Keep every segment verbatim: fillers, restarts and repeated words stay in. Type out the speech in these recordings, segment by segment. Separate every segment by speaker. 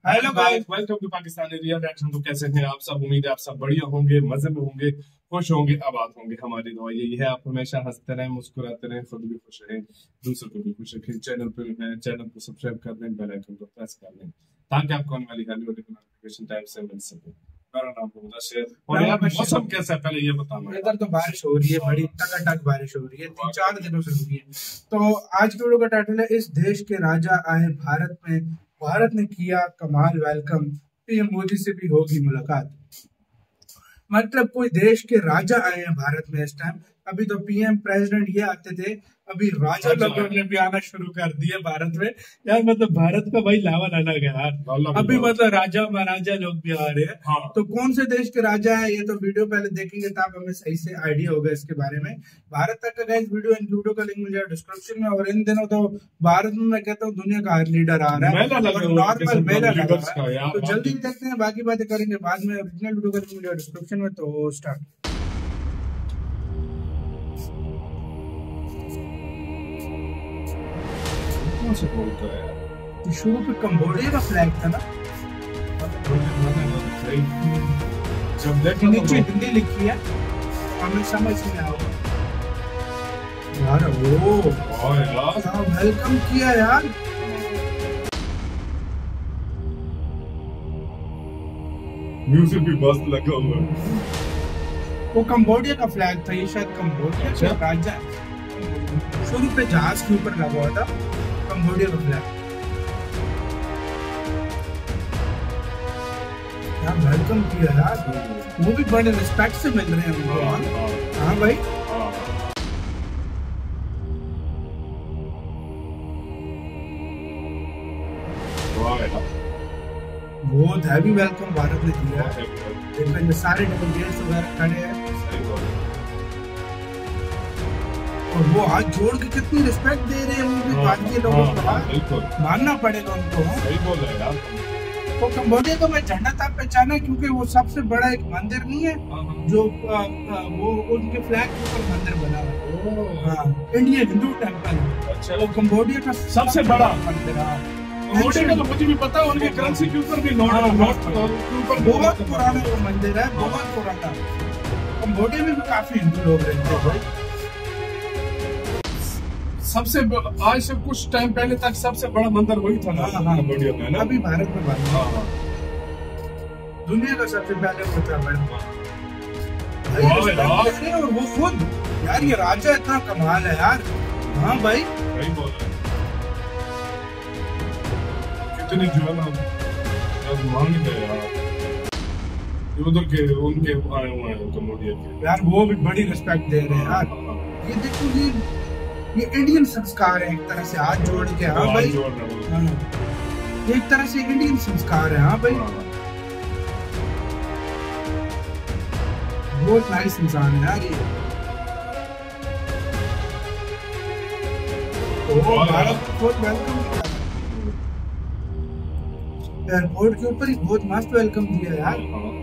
Speaker 1: Hello guys, welcome to Pakistani real reaction. तो कैसे हैं आप सब? उम्मीद है आप सब बढ़िया होंगे, मजे में होंगे, खुश होंगे, आबाद होंगे। हमारी दुआ यही है आप हमेशा हंसते रहें, मुस्कुराते रहें, खुद भी खुश रहें, दूसरों को भी खुश रखें। चैनल पे हैं, चैनल को सब्सक्राइब कर दें, बेल आइकन को प्रेस कर दें ताकि आपको आने वाली हर वीडियो की नोटिफिकेशन टाइम से मिल सके। मेरा नाम है मुदस्सिर। और यार मौसम कैसा है पहले ये बताना।
Speaker 2: इधर तो बारिश हो रही है, बड़ी टकाटक बारिश हो रही है, तीन चार दिनों से हो रही है। तो आज के वीडियो का टाइटल है इस देश के राजा आए भारत में, भारत ने किया कमाल वेलकम, पीएम मोदी से भी होगी मुलाकात। मतलब कोई देश के राजा आए हैं भारत में इस टाइम। अभी तो पीएम प्रेसिडेंट ये आते थे, अभी राजा लोगों ने भी आना शुरू कर दिया भारत में। यार मतलब भारत का भाई लेवल अलग है यार। अभी मतलब राजा महाराजा लोग भी आ रहे हैं। हाँ। तो कौन से देश के राजा है ये तो वीडियो पहले देखेंगे तब हमें सही से आइडिया होगा इसके बारे में। भारत तक का गाइस वीडियो इन वीडियो का लिंक मिल जाएगा डिस्क्रिप्शन में। और इन दिनों तो भारत में मैं कहता हूँ दुनिया का हर लीडर आ रहा है, नॉर्मल मेला लग रहा है। तो जल्दी देखते हैं, बाकी बातें करेंगे बाद में। ओरिजिनल वीडियो का लिंक मिल जाएगा डिस्क्रिप्शन में। तो स्टार्ट।
Speaker 1: से बोलता है यार,
Speaker 2: शुरू पे कंबोडिया का फ्लैग था ना,
Speaker 1: जब देखो
Speaker 2: नीचे हिंदी लिखी है हमें समझ में आओ यार। वो यार वेलकम किया यार।
Speaker 1: म्यूजिक भी मस्त लगा हुआ।
Speaker 2: वो कंबोडिया का फ्लैग था, ये शायद कंबोडिया का राजा शुरू पे जहाज के ऊपर लगा हुआ था कंबोडिया का फ्लैग। यार वेलकम किया यार, वो भी बड़े रिस्पेक्ट से मिल रहे हैं उनको। हाँ भाई, बहुत हैवी वेलकम भारत ने दिया है। देखो सारे डेलीगेट्स वगैरह खड़े हैं और वो हाथ जोड़ के कितनी रिस्पेक्ट दे रहे हैं वो भी भारतीय लोगों को। मानना पड़ेगा उनको।
Speaker 1: सही बोल रहे हैं यार।
Speaker 2: तो कंबोडिया को मैं झंडा तब पहचाना क्योंकि वो सबसे बड़ा एक मंदिर नहीं है जो आ, आ, वो उनके फ्लैग के ऊपर मंदिर बना हुआ है। हाँ, इंडियन हिंदू टेम्पल। अच्छा, वो कंबोडिया का
Speaker 1: सबसे बड़ा
Speaker 2: मंदिर है।
Speaker 1: कंबोडिया का तो मुझे भी पता है, उनके करेंसी के ऊपर भी नोट नोट के ऊपर
Speaker 2: बहुत पुराना वो मंदिर है, बहुत पुराना। कंबोडिया में भी काफी हिंदू लोग रहते हैं भाई।
Speaker 1: सबसे आज से कुछ टाइम पहले तक सबसे बड़ा मंदिर वही था ना कंबोडिया में,
Speaker 2: अभी भारत में बना। हाँ। दुनिया का सबसे पहले वो था भाई। और वो खुद यार, ये राजा इतना कमाल है यार। हाँ भाई,
Speaker 1: सही बोल रहे हैं। कितनी जो है ना मांग गए यार उधर के, उनके आए हुए हैं कंबोडिया के
Speaker 2: यार, वो भी बड़ी रिस्पेक्ट दे रहे हैं यार। ये देखो ये ये इंडियन संस्कार है एक तरह से, हाथ जोड़ के। हाँ भाई, हाँ, ये एक तरह से इंडियन संस्कार है। हाँ भाई, बहुत नाइस इंसान है यार ये। तो भारत को बहुत वेलकम किया, एयरपोर्ट के ऊपर ही बहुत मस्त वेलकम दिया यार।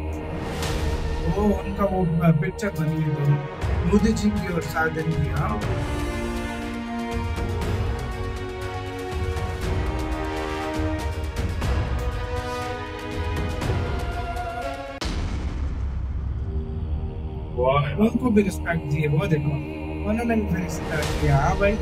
Speaker 2: वो उनका वो पिक्चर बनी है मोदी जी की और साधन की। हाँ, उनको भी रिस्पेक्ट दिए। वो देखो उन्होंने भी फिर रिस्पेक्ट किया। हाँ भाई,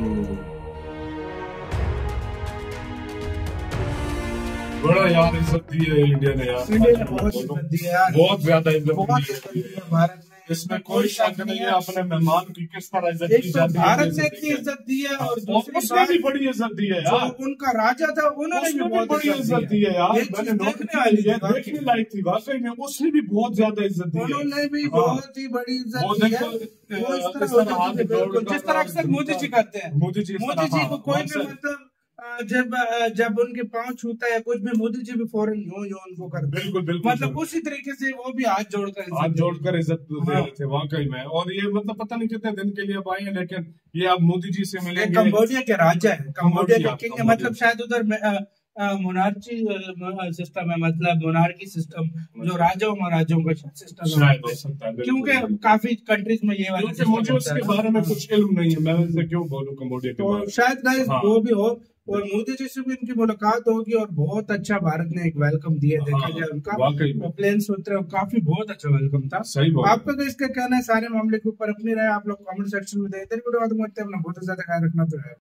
Speaker 1: बड़ा यार इज्जत दी है इंडिया ने यार।
Speaker 2: इंडिया ने बहुत इज्जत दी है यार,
Speaker 1: बहुत ज्यादा इज्जत
Speaker 2: दी है भारत ने।
Speaker 1: इसमें कोई शक नहीं है। अपने मेहमान की किस तरह इज्जत की जाती है,
Speaker 2: भारत ने इतनी इज्जत दी है और
Speaker 1: उसने भी बड़ी इज्जत दी है यार।
Speaker 2: उनका राजा था, उन्होंने भी बहुत
Speaker 1: बड़ी इज्जत दी है यार। मैंने देखने वाली है, देखने लायक थी वाकई में। उसने भी बहुत ज्यादा इज्जत दी है,
Speaker 2: उन्होंने भी बहुत ही बड़ी इज्जत दी है। जिस तरह अक्सर मोदी जी करते हैं, मोदी जी मोदी जी को कोई भी मतलब जब जब उनके पांव छूता है कुछ भी, मोदी जी भी फौरन यो यो उनको कर।
Speaker 1: बिल्कुल बिल्कुल,
Speaker 2: मतलब उसी तरीके से वो भी हाथ जोड़कर
Speaker 1: हाथ जोड़कर इज्जत दे रहे थे वाकई में। और ये मतलब पता नहीं कितने दिन के लिए अब आए हैं, लेकिन ये अब मोदी जी से मिलेंगे।
Speaker 2: कंबोडिया के राजा है, कंबोडिया के किंग है। मतलब शायद उधर मोनार्ची सिस्टम है, मतलब मोनार्की सिस्टम जो राजाओं महाराजाओं का सिस्टम है, क्योंकि काफी कंट्रीज में ये वाला।
Speaker 1: मुझे उसके बारे में कुछ इल्म नहीं है, मैं उनसे क्यों बोलूं कंबोडिया के बारे में।
Speaker 2: शायद गाइस वो भी हो, और मोदी जी से भी इनकी मुलाकात होगी और बहुत अच्छा भारत ने एक वेलकम दिया, देखा
Speaker 1: हाँ,
Speaker 2: जाए उनका
Speaker 1: वाकई में
Speaker 2: प्लेन से उतरे, काफी बहुत अच्छा वेलकम था।
Speaker 1: सही बात
Speaker 2: आपका तो इसका कहना है सारे मामले के ऊपर अपनी राय आप लोग कमेंट सेक्शन में दे दें। वीडियो अपना बहुत ज्यादा ख्याल रखना तो है।